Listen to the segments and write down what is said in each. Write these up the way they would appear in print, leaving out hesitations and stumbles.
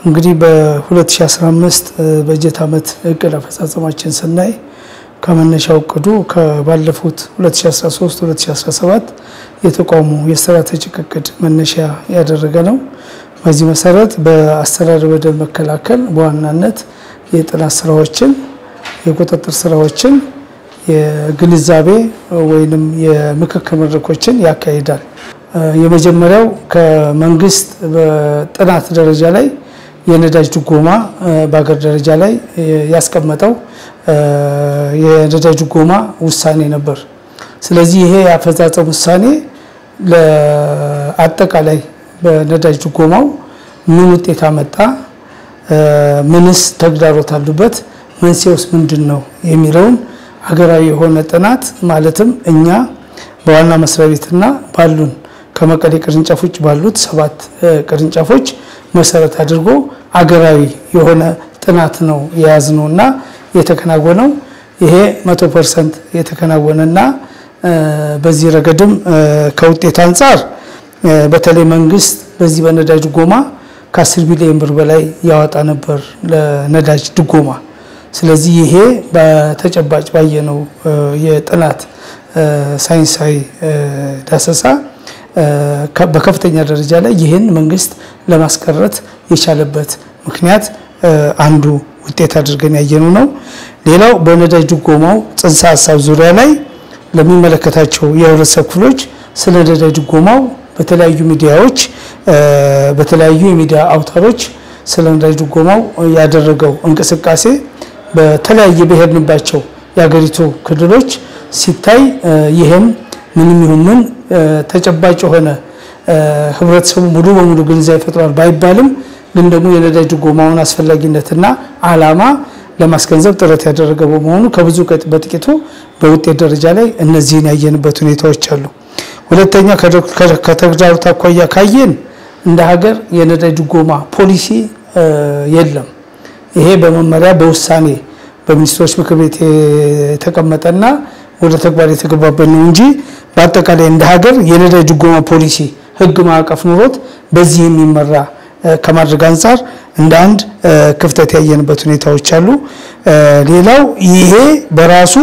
እንግዲህ በ2015 በጀት ዓመት እቅድ አፈጻጸማችን ስናይ ከመነሻው እቅዱ ከባለፉት 2013 2017 የተቋሙ የስትራቴጂክ እቅድ መነሻ ያደረገ ነው። በዚህ መሰረት በአስተዳደር ወንጀል መከላከል በዋናነት የጥናት ስራዎችን የቁጥጥር ስራዎችን የግንዛቤ ወይንም የምክክር መድረኮችን ያካሂዳል። የመጀመሪያው ከመንግስት በጥናት ደረጃ ላይ የነዳጅ ድጎማ በአገር ደረጃ ላይ ያስቀመጠው የነዳጅ ድጎማ ውሳኔ ነበር። ስለዚህ ይሄ ያፈጻጸም ውሳኔ ለአጠቃላይ በነዳጅ ድጎማው ምን ውጤት አመጣ፣ ምንስ ተግዳሮት አሉበት፣ መንስኤውስ ምንድነው የሚለውን ሀገራዊ የሆነ ጥናት ማለትም እኛ በዋና መስሪያ ቤትና ባሉን ከመቀሌ ቅርንጫፎች ባሉት 7 ቅርንጫፎች መሰረት አድርጎ ሀገራዊ የሆነ ጥናት ነው የያዝነውና የተከናወነው። ይሄ 100% የተከናወነና በዚህ ረገድም ከውጤት አንፃር በተለይ መንግስት በዚህ በነዳጅ ድጎማ ከ10 ቢሊዮን ብር በላይ ያወጣ ነበር ለነዳጅ ድጎማ። ስለዚህ ይሄ በተጨባጭ ባየነው የጥናት ሳይንሳዊ ዳሰሳ በከፍተኛ ደረጃ ላይ ይሄን መንግስት ለማስቀረት የቻለበት ምክንያት አንዱ ውጤት አድርገን ያየነው ነው። ሌላው በነዳጅ ድጎማው ጽንሰ ሐሳብ ዙሪያ ላይ ለሚመለከታቸው የህብረተሰብ ክፍሎች ስለ ነዳጅ ድጎማው በተለያዩ ሚዲያዎች በተለያዩ የሚዲያ አውታሮች ስለ ነዳጅ ድጎማው ያደረገው እንቅስቃሴ በተለያየ ብሔርንባቸው የሀገሪቱ ክልሎች ሲታይ ይሄም ምንም ይሁን ምን ተጨባጭ ሆነ ህብረተሰቡ ሙሉ በሙሉ ግንዛቤ ፈጥሯል ባይባልም ግን ደግሞ የነዳጅ ድጎማውን አስፈላጊነትና ዓላማ ለማስገንዘብ ጥረት ያደረገ በመሆኑ ከብዙ በጥቂቱ በውጤት ደረጃ ላይ እነዚህን ያየንበት ሁኔታዎች አሉ። ሁለተኛ ከተግዳሮት አኳያ ካየን እንደ ሀገር የነዳጅ ድጎማ ፖሊሲ የለም። ይሄ በመመሪያ በውሳኔ በሚኒስትሮች ምክር ቤት የተቀመጠና ወደ ተግባር የተገባበት ነው እንጂ በአጠቃላይ እንደ ሀገር የነዳጅ ድጎማ ፖሊሲ ህግ ማዕቀፍ ኑሮት በዚህ የሚመራ ከማድረግ አንፃር እንደ አንድ ክፍተት ያየንበት ሁኔታዎች አሉ። ሌላው ይሄ በራሱ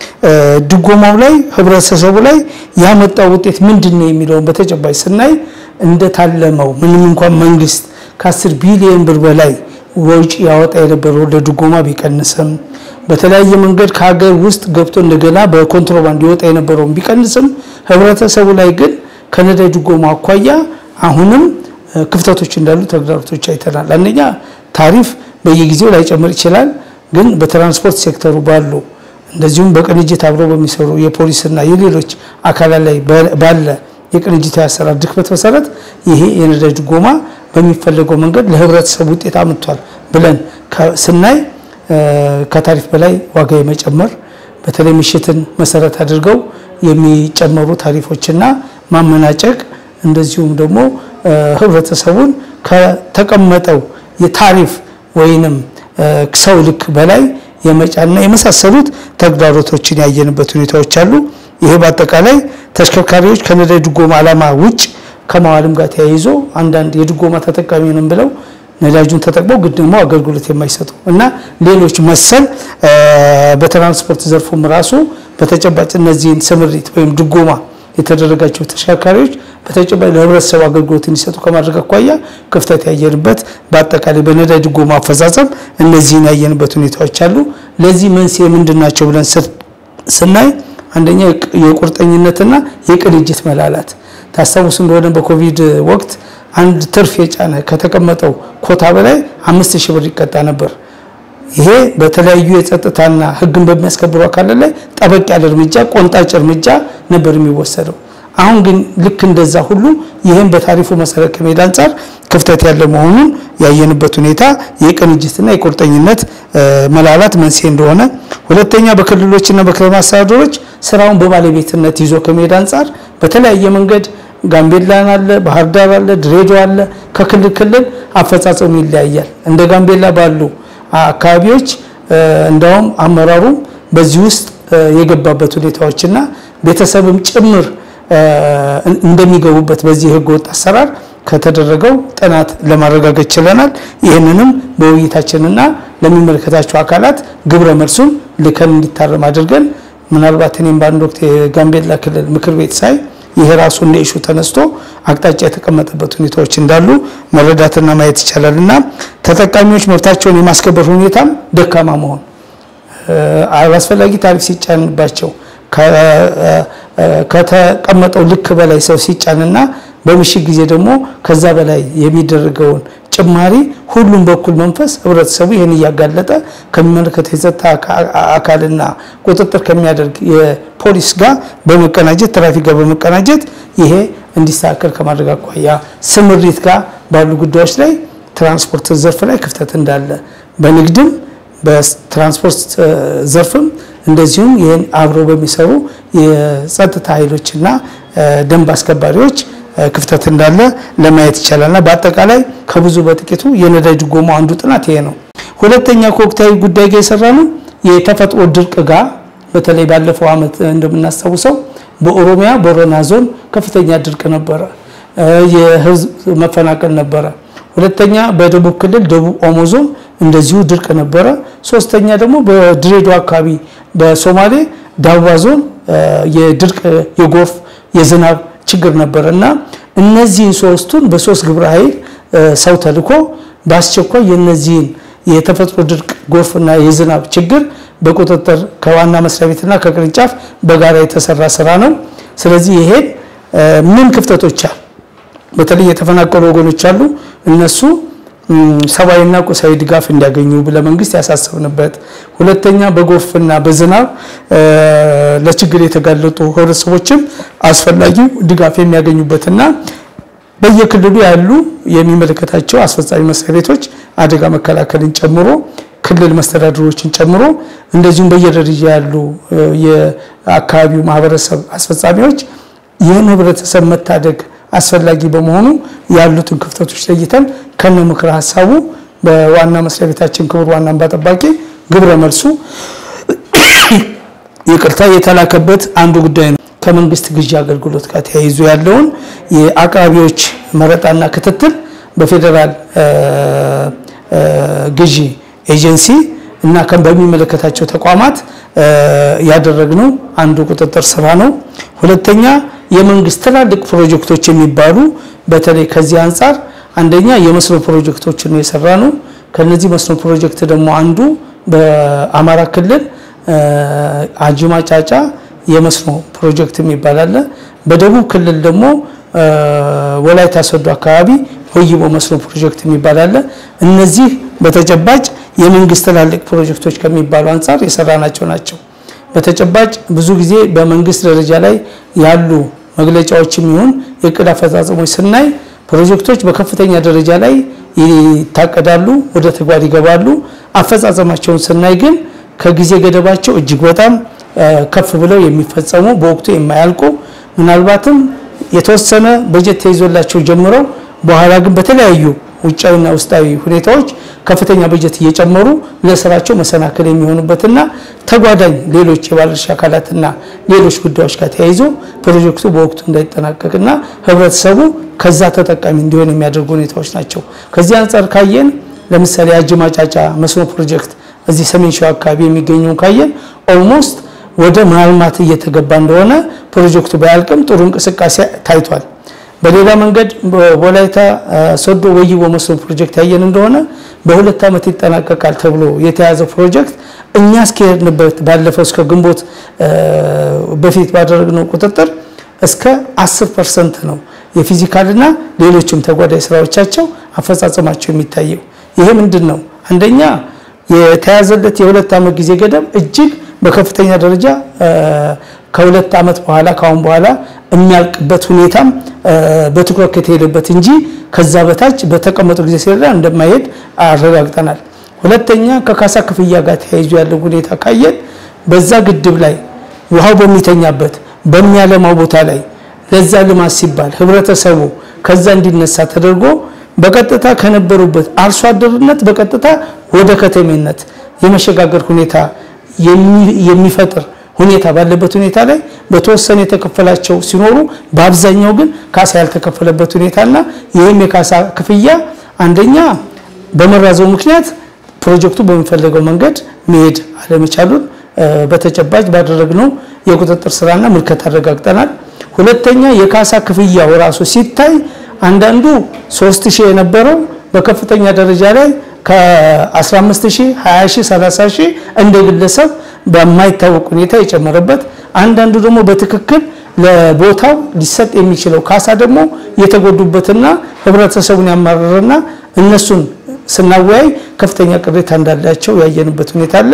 ድጎማው ላይ ህብረተሰቡ ላይ ያመጣው ውጤት ምንድነው የሚለውን በተጨባጭ ስናይ እንደታለመው ምንም እንኳን መንግስት ከ10 ቢሊዮን ብር በላይ ወጪ ያወጣ የነበረው ለድጎማ ቢቀንስም በተለያየ መንገድ ከሀገር ውስጥ ገብቶ እንደገና በኮንትሮባንድ ይወጣ የነበረው ቢቀንስም ህብረተሰቡ ላይ ግን ከነዳጅ ድጎማ አኳያ አሁንም ክፍተቶች እንዳሉ ተግዳሮቶች አይተናል። አንደኛ ታሪፍ በየጊዜው ላይ ጨምር ይችላል፣ ግን በትራንስፖርት ሴክተሩ ባሉ እንደዚሁም በቅንጅት አብረው በሚሰሩ የፖሊስና የሌሎች አካላት ላይ ባለ የቅንጅት አሰራር ድክመት መሰረት ይሄ የነዳጅ ድጎማ በሚፈልገው መንገድ ለህብረተሰቡ ውጤት አምጥቷል ብለን ስናይ ከታሪፍ በላይ ዋጋ የመጨመር በተለይ ምሽትን መሰረት አድርገው የሚጨመሩ ታሪፎችና ማመናጨቅ እንደዚሁም ደግሞ ህብረተሰቡን ከተቀመጠው የታሪፍ ወይንም ሰው ልክ በላይ የመጫና የመሳሰሉት ተግዳሮቶችን ያየንበት ሁኔታዎች አሉ። ይሄ በአጠቃላይ ተሽከርካሪዎች ከነዳጅ ድጎማ ዓላማ ውጭ ከማዋልም ጋር ተያይዞ አንዳንድ የድጎማ ተጠቃሚ ነን ብለው ነዳጁን ተጠቅመው ግድሞ አገልግሎት የማይሰጡ እና ሌሎች መሰል በትራንስፖርት ዘርፉም ራሱ በተጨባጭ እነዚህን ስምሪት ወይም ድጎማ የተደረጋቸው ተሽከርካሪዎች በተጨባጭ ለህብረተሰቡ አገልግሎት እንዲሰጡ ከማድረግ አኳያ ክፍተት ያየንበት በአጠቃላይ በነዳጅ ድጎማ አፈጻጸም እነዚህን ያየንበት ሁኔታዎች አሉ። ለዚህ መንስኤ ምንድናቸው ብለን ስናይ አንደኛ የቁርጠኝነትና የቅንጅት መላላት ታስታውሱ እንደሆነ በኮቪድ ወቅት አንድ ትርፍ የጫነ ከተቀመጠው ኮታ በላይ 5000 ብር ይቀጣ ነበር። ይሄ በተለያዩ የጸጥታና ህግን በሚያስከብሩ አካላት ላይ ጠበቅ ያለ እርምጃ ቆንጣጭ እርምጃ ነበር የሚወሰደው። አሁን ግን ልክ እንደዛ ሁሉ ይሄን በታሪፉ መሰረት ከመሄድ አንፃር ክፍተት ያለ መሆኑን ያየንበት ሁኔታ የቅንጅትና የቁርጠኝነት መላላት መንስኤ እንደሆነ፣ ሁለተኛ በክልሎችና በከተማ አስተዳደሮች ስራውን በባለቤትነት ይዞ ከመሄድ አንፃር በተለያየ መንገድ ጋምቤላ አለ፣ ባህር ዳር አለ፣ ድሬዳዋ አለ፣ ከክልል ክልል አፈጻጸሙ ይለያያል። እንደ ጋምቤላ ባሉ አካባቢዎች እንደውም አመራሩ በዚህ ውስጥ የገባበት ሁኔታዎችና ቤተሰብም ጭምር እንደሚገቡበት በዚህ ህግ ወጥ አሰራር ከተደረገው ጥናት ለማረጋገጥ ችለናል ይሄንንም በውይይታችንና ለሚመለከታቸው አካላት ግብረ መልሱን ልከን እንዲታረም አድርገን ምናልባት እኔም ባንድ ወቅት የጋምቤላ ክልል ምክር ቤት ሳይ ይሄ ራሱ እንደ ኢሹ ተነስቶ አቅጣጫ የተቀመጠበት ሁኔታዎች እንዳሉ መረዳትና ማየት ይቻላልና ተጠቃሚዎች መብታቸውን የማስከበር ሁኔታም ደካማ መሆን አላስፈላጊ ታሪፍ ሲጫንባቸው ከተቀመጠው ልክ በላይ ሰው ሲጫንና በምሽግ ጊዜ ደግሞ ከዛ በላይ የሚደረገውን ጭማሪ ሁሉም በኩል መንፈስ ህብረተሰቡ ይሄን ያጋለጠ ከመመለከተ የጸጥታ አካልና ቁጥጥር ከሚያደርግ የፖሊስ ጋር በመቀናጀት ትራፊክ ጋር በመቀናጀት ይሄ እንዲስተካከል ከማድረግ አኳያ ስምሪት ጋር ባሉ ጉዳዮች ላይ ትራንስፖርት ዘርፍ ላይ ክፍተት እንዳለ በንግድም በትራንስፖርት ዘርፍም እንደዚሁም ይሄን አብሮ በሚሰሩ የጸጥታ ኃይሎችና ደንብ አስከባሪዎች ክፍተት እንዳለ ለማየት ይቻላልና በአጠቃላይ ከብዙ በጥቂቱ የነዳጅ ድጎማ አንዱ ጥናት ይሄ ነው ሁለተኛ ከወቅታዊ ጉዳይ ጋር የሰራነው የተፈጥሮ ድርቅ ጋር በተለይ ባለፈው አመት እንደምናስተውሰው በኦሮሚያ ቦረና ዞን ከፍተኛ ድርቅ ነበር የህዝብ መፈናቀል ነበር ሁለተኛ በደቡብ ክልል ደቡብ ኦሞ ዞን እንደዚሁ ድርቅ ነበር ሶስተኛ ደግሞ በድሬዳዋ አካባቢ በሶማሌ ዳዋ ዞን የድርቅ የጎርፍ የዝናብ ችግር ነበርና እነዚህ ሶስቱን በሶስት ግብረ ኃይል ሰው ተልኮ ባስቸኳይ የነዚህን የተፈጥሮ ድርቅ ጎርፍና የዝናብ ችግር በቁጥጥር ከዋና መስሪያ ቤትና ከቅርንጫፍ በጋራ የተሰራ ስራ ነው ስለዚህ ይሄ ምን ክፍተቶች አሉ በተለይ የተፈናቀሉ ወገኖች አሉ እነሱ ሰባይና ቁሳዊ ድጋፍ እንዲያገኙ ለመንግስት ያሳሰብንበት ሁለተኛ በጎርፍና በዝናብ ለችግር የተጋለጡ ህብረተሰቦችም አስፈላጊው ድጋፍ የሚያገኙበትና በየክልሉ ያሉ የሚመለከታቸው አስፈጻሚ መስሪያ ቤቶች አደጋ መከላከልን ጨምሮ ክልል መስተዳድሮችን ጨምሮ እንደዚሁም በየደረጃ ያሉ የአካባቢው ማህበረሰብ አስፈጻሚዎች ይህን ህብረተሰብ መታደግ አስፈላጊ በመሆኑ ያሉትን ክፍተቶች ለይተን ከነ ምክረ ሐሳቡ በዋና መስሪያ ቤታችን ክብር ዋና እንባ ጠባቂ ግብረ መልሱ ይቅርታ የተላከበት አንዱ ጉዳይ ነው ከመንግስት ግዢ አገልግሎት ጋር ተያይዞ ያለውን የአቅራቢዎች መረጣና ክትትል በፌደራል ግዢ ኤጀንሲ እና በሚመለከታቸው ተቋማት ያደረግነው አንዱ ቁጥጥር ስራ ነው ሁለተኛ የመንግስት ትላልቅ ፕሮጀክቶች የሚባሉ በተለይ ከዚህ አንፃር አንደኛ የመስኖ ፕሮጀክቶችን ነው የሰራነው ከነዚህ መስኖ ፕሮጀክት ደግሞ አንዱ በአማራ ክልል አጅማ ጫጫ የመስኖ ፕሮጀክት የሚባል በደቡብ ክልል ደግሞ ወላይታ ሶዶ አካባቢ ወይቦ መስኖ ፕሮጀክት የሚባል እነዚህ በተጨባጭ የመንግስት ትላልቅ ፕሮጀክቶች ከሚባሉ አንፃር የሰራናቸው ናቸው በተጨባጭ ብዙ ጊዜ በመንግስት ደረጃ ላይ ያሉ መግለጫዎችም ይሁን የቅድ አፈጻጸሞች ስናይ ፕሮጀክቶች በከፍተኛ ደረጃ ላይ ይታቀዳሉ ወደ ተግባር ይገባሉ አፈጻጸማቸውን ስናይ ግን ከጊዜ ገደባቸው እጅግ በጣም ከፍ ብለው የሚፈጸሙ በወቅቱ የማያልቁ ምናልባትም የተወሰነ በጀት ተይዞላቸው ጀምረው በኋላ ግን በተለያዩ ውጫዊና ውስጣዊ ሁኔታዎች ከፍተኛ በጀት እየጨመሩ ለስራቸው መሰናከል የሚሆኑበትና ተጓዳኝ ሌሎች የባለድርሻ አካላትና ሌሎች ጉዳዮች ጋር ተያይዞ ፕሮጀክቱ በወቅቱ እንዳይጠናቀቅና ህብረተሰቡ ከዛ ተጠቃሚ እንዲሆን የሚያደርጉ ሁኔታዎች ናቸው ከዚህ አንፃር ካየን ለምሳሌ አጅማ ጫጫ መስኖ ፕሮጀክት እዚህ ሰሜን ሸዋ አካባቢ የሚገኘው ካየን ኦልሞስት ወደ ማልማት እየተገባ እንደሆነ ፕሮጀክቱ ባያልቅም ጥሩ እንቅስቃሴ ታይቷል በሌላ መንገድ በወላይታ ሶዶ ወይቦ መስኖ ፕሮጀክት ያየን እንደሆነ በሁለት አመት ይጠናቀቃል ተብሎ የተያዘ ፕሮጀክት እኛ እስከሄድንበት ባለፈው እስከ ግንቦት በፊት ባደረግነው ቁጥጥር እስከ 10% ነው የፊዚካልና ሌሎችም ተጓዳኝ ስራዎቻቸው አፈጻጸማቸው የሚታየው ይሄ ምንድነው አንደኛ የተያዘለት የሁለት አመት ጊዜ ገደብ እጅግ በከፍተኛ ደረጃ ከሁለት አመት በኋላ ካሁን በኋላ የሚያልቅበት ሁኔታም በትኩረት ከተሄደበት እንጂ ከዛ በታች በተቀመጠው ጊዜ ሲረዳ እንደማይሄድ አረጋግጠናል ሁለተኛ ከካሳ ክፍያ ጋር ተያይዞ ያለው ሁኔታ ካየን በዛ ግድብ ላይ ውሃው በሚተኛበት በሚያለማው ቦታ ላይ ለዛ ልማት ሲባል ህብረተሰቡ ከዛ እንዲነሳ ተደርጎ በቀጥታ ከነበሩበት አርሶ አደርነት በቀጥታ ወደ ከተሜነት የመሸጋገር ሁኔታ የሚፈጥር ሁኔታ ባለበት ሁኔታ ላይ በተወሰነ የተከፈላቸው ሲኖሩ በአብዛኛው ግን ካሳ ያልተከፈለበት ሁኔታና ይሄም የካሳ ክፍያ አንደኛ በመራዘው ምክንያት ፕሮጀክቱ በሚፈልገው መንገድ መሄድ አለመቻሉን በተጨባጭ ባደረግነው የቁጥጥር ስራና ምልከታ አረጋግጠናል። ሁለተኛ የካሳ ክፍያው ራሱ ሲታይ አንዳንዱ 3000 የነበረው በከፍተኛ ደረጃ ላይ ከ15000 20000 30000 እንደግለሰብ በማይታወቅ ሁኔታ የጨመረበት አንዳንዱ ደግሞ በትክክል ለቦታው ሊሰጥ የሚችለው ካሳ ደግሞ የተጎዱበትና ህብረተሰቡን ያማረረና እነሱን ስናወያይ ከፍተኛ ቅሬታ እንዳላቸው ያየንበት ሁኔታ አለ።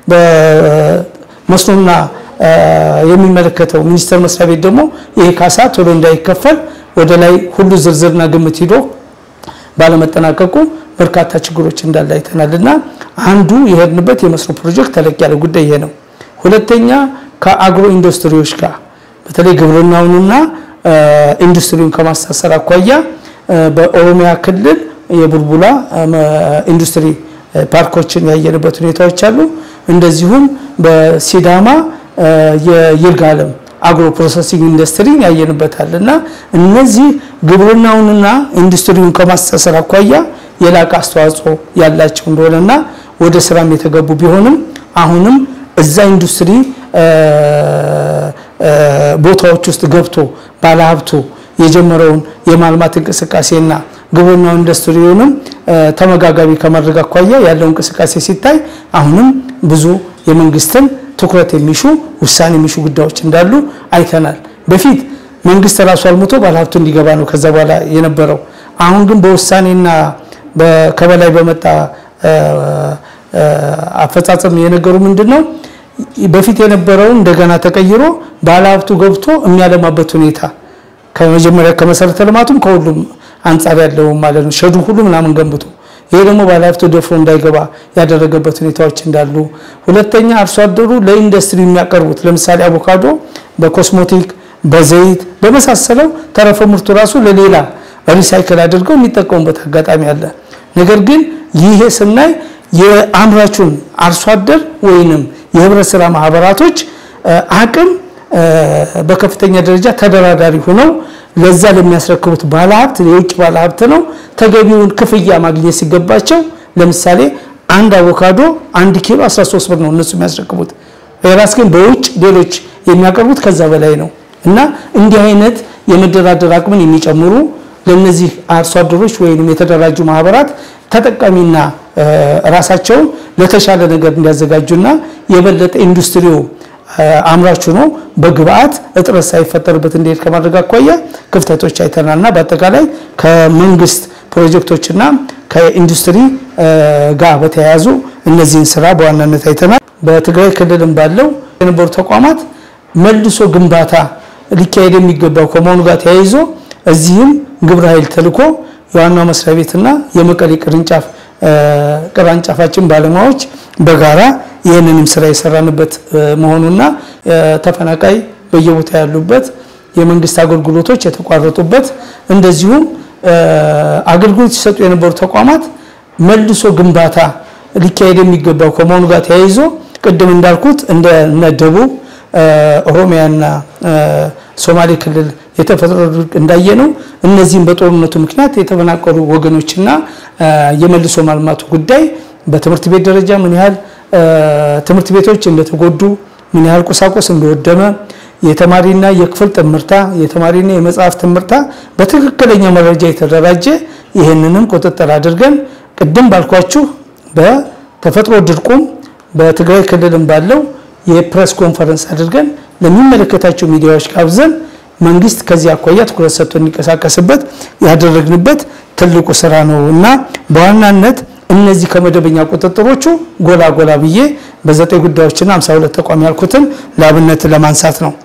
በመስኖና የሚመለከተው ሚኒስቴር መስሪያ ቤት ደግሞ ይሄ ካሳ ቶሎ እንዳይከፈል ወደ ላይ ሁሉ ዝርዝርና ግምት ሄዶ ባለመጠናቀቁ በርካታ ችግሮች እንዳለ አይተናልና አንዱ የሄድንበት የመስኖ ፕሮጀክት ተለቅ ያለ ጉዳይ ይሄ ነው። ሁለተኛ ከአግሮ ኢንዱስትሪዎች ጋር በተለይ ግብርናውንና ኢንዱስትሪውን ከማስተሳሰር አኳያ በኦሮሚያ ክልል የቡልቡላ ኢንዱስትሪ ፓርኮችን ያየንበት ሁኔታዎች አሉ። እንደዚሁም በሲዳማ የይርጋለም አግሮ ፕሮሰሲንግ ኢንዱስትሪ ያየንበታልና እነዚህ ግብርናውንና ኢንዱስትሪውን ከማስተሳሰር አኳያ የላቀ አስተዋጽኦ ያላቸው እንደሆነና ወደ ስራም የተገቡ ቢሆንም አሁንም እዛ ኢንዱስትሪ ቦታዎች ውስጥ ገብቶ ባለሀብቱ የጀመረውን የማልማት እንቅስቃሴና ግብርናው ኢንዱስትሪውንም ተመጋጋቢ ከማድረግ አኳያ ያለው እንቅስቃሴ ሲታይ አሁንም ብዙ የመንግስትን ትኩረት የሚሹ ውሳኔ የሚሹ ጉዳዮች እንዳሉ አይተናል። በፊት መንግስት ራሱ አልሞቶ ባለሀብቱ እንዲገባ ነው ከዛ በኋላ የነበረው። አሁን ግን በውሳኔና በከበላይ በመጣ አፈጻጸም የነገሩ ምንድነው በፊት የነበረው እንደገና ተቀይሮ ባለሀብቱ ገብቶ የሚያለማበት ሁኔታ ከመጀመሪያ ከመሰረተ ልማቱም ከሁሉም አንፃር ያለው ማለት ነው ሸዱ ሁሉ ምናምን ገንብቶ ይሄ ደግሞ ባለሀብቱ ደፍሮ እንዳይገባ ያደረገበት ሁኔታዎች እንዳሉ። ሁለተኛ አርሶ አደሩ ለኢንዱስትሪ የሚያቀርቡት ለምሳሌ አቮካዶ በኮስሞቲክ በዘይት በመሳሰለው ተረፈ ምርቱ ራሱ ለሌላ ሪሳይክል አድርገው የሚጠቀሙበት አጋጣሚ አለ። ነገር ግን ይሄ ስናይ የአምራቹን አርሶ አደር ወይንም የህብረት ስራ ማህበራቶች አቅም በከፍተኛ ደረጃ ተደራዳሪ ሆነው ለዛ ለሚያስረክቡት ባለሀብት የውጭ ባለሀብት ነው ተገቢውን ክፍያ ማግኘት ሲገባቸው ለምሳሌ አንድ አቮካዶ 1 ኪሎ 13 ብር ነው እነሱ የሚያስረክቡት የራስ ግን በውጭ ሌሎች የሚያቀርቡት ከዛ በላይ ነው። እና እንዲህ አይነት የመደራደር አቅምን የሚጨምሩ ለነዚህ አርሶ አደሮች ወይንም የተደራጁ ማህበራት ተጠቃሚና ራሳቸው ለተሻለ ነገር እንዲያዘጋጁና የበለጠ ኢንዱስትሪው አምራቹ ነው በግብአት እጥረት ሳይፈጠርበት እንዴት ከማድረግ አኳያ ክፍተቶች አይተናልና በአጠቃላይ ከመንግስት ፕሮጀክቶችና ከኢንዱስትሪ ጋር በተያያዙ እነዚህን ስራ በዋናነት አይተናል። በትግራይ ክልልም ባለው የነበሩ ተቋማት መልሶ ግንባታ ሊካሄድ የሚገባው ከመሆኑ ጋር ተያይዞ እዚህም ግብረ ኃይል ተልኮ የዋናው መስሪያ ቤትና የመቀሌ ቅርንጫፋችን ባለሙያዎች በጋራ ይሄንንም ስራ የሰራንበት መሆኑና ተፈናቃይ በየቦታ ያሉበት የመንግስት አገልግሎቶች የተቋረጡበት እንደዚሁም አገልግሎት ሲሰጡ የነበሩ ተቋማት መልሶ ግንባታ ሊካሄድ የሚገባው ከመሆኑ ጋር ተያይዞ ቅድም እንዳልኩት እንደ ደቡብ ኦሮሚያና ሶማሌ ክልል የተፈጠሩ እንዳየነው እነዚህም በጦርነቱ ምክንያት የተፈናቀሉ ወገኖችና የመልሶ ማልማቱ ጉዳይ በትምህርት ቤት ደረጃ ምን ያህል ትምህርት ቤቶች እንደተጎዱ ምን ያህል ቁሳቁስ እንደወደመ የተማሪና የክፍል ትምህርታ የተማሪና የመጽሐፍ ትምህርታ በትክክለኛ መረጃ የተደራጀ ይሄንንም ቁጥጥር አድርገን ቅድም ባልኳችሁ በተፈጥሮ ድርቁም በትግራይ ክልልም ባለው የፕሬስ ኮንፈረንስ አድርገን ለሚመለከታቸው ሚዲያዎች ጋብዘን መንግስት ከዚህ አኳያ ትኩረት ሰጥቶ እንዲንቀሳቀስበት ያደረግንበት ትልቁ ስራ ነውና በዋናነት እነዚህ ከመደበኛ ቁጥጥሮቹ ጎላ ብዬ በ9 ጉዳዮችና 52 ተቋም ያልኩትን ለአብነት ለማንሳት ነው።